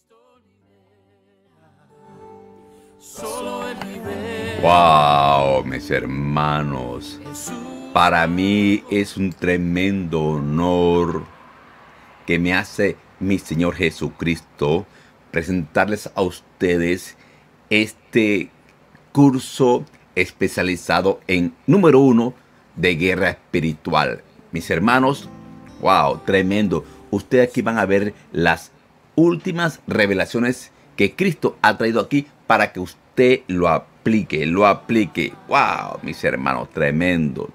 Wow, mis hermanos, para mí es un tremendo honor que me hace mi Señor Jesucristo presentarles a ustedes este curso especializado en número 1 de guerra espiritual. Mis hermanos, wow, tremendo. Ustedes aquí van a ver las últimas revelaciones que Cristo ha traído aquí para que usted lo aplique, Wow, mis hermanos, tremendo.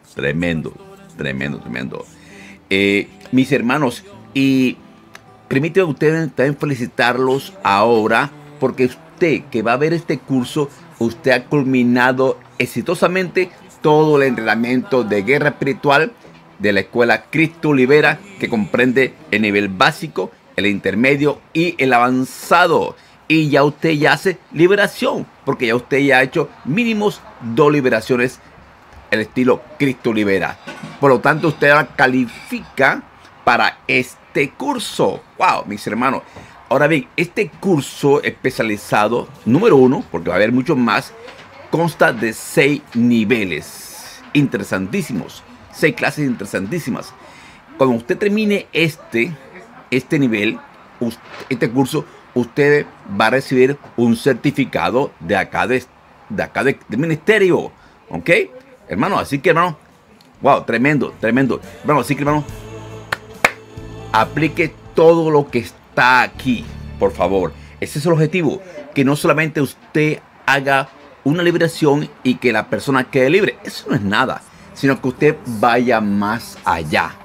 Mis hermanos, y permítanme ustedes también felicitarlos ahora, porque usted que va a ver este curso, usted ha culminado exitosamente todo el entrenamiento de guerra espiritual de la escuela Cristo Libera, que comprende el nivel básico, el intermedio y el avanzado. Y ya usted ya hace liberación, porque ya usted ya ha hecho mínimos 2 liberaciones el estilo Cristo Libera. Por lo tanto, usted ahora califica para este curso. Wow, mis hermanos. Ahora bien, este curso especializado número 1, porque va a haber muchos más, consta de 6 niveles interesantísimos, 6 clases interesantísimas. Cuando usted termine este nivel, este curso, usted va a recibir un certificado de acá del ministerio, ¿ok? Hermano, así que hermano, wow, tremendo. Hermano, así que hermano, aplique todo lo que está aquí, por favor. Ese es el objetivo, que no solamente usted haga una liberación y que la persona quede libre. Eso no es nada, sino que usted vaya más allá.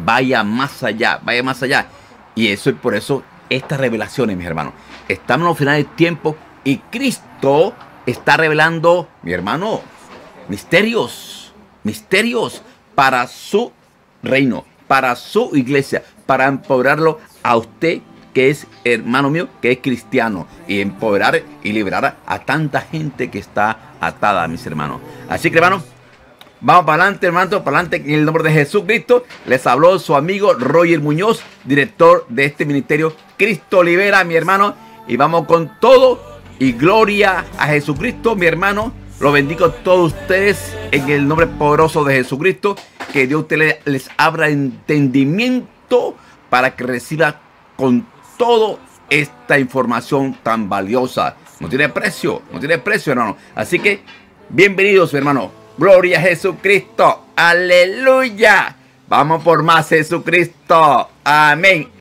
Y eso es por eso estas revelaciones, mis hermanos. Estamos al final del tiempo y Cristo está revelando, mi hermano, misterios para su reino, para su iglesia, para empoderarlo a usted, que es hermano mío, que es cristiano, y empoderar y liberar a tanta gente que está atada, mis hermanos. Así que, hermano, vamos para adelante, hermano, para adelante en el nombre de Jesucristo. Les habló su amigo Roger Muñoz, director de este ministerio Cristo Libera, mi hermano. Y vamos con todo y gloria a Jesucristo, mi hermano. Lo bendigo a todos ustedes en el nombre poderoso de Jesucristo. Que Dios les abra entendimiento para que reciba con todo esta información tan valiosa. No tiene precio, hermano. Así que, bienvenidos, hermano. Gloria a Jesucristo. Aleluya. Vamos por más, Jesucristo. Amén.